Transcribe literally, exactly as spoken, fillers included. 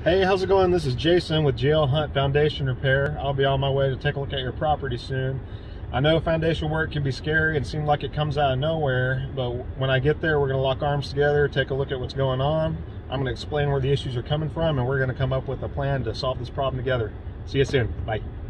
Hey, how's it going? This is Jason with J L Hunt Foundation Repair. I'll be on my way to take a look at your property soon. I know foundation work can be scary and seem like it comes out of nowhere, but when I get there, we're going to lock arms together, take a look at what's going on. I'm going to explain where the issues are coming from, and we're going to come up with a plan to solve this problem together. See you soon. Bye.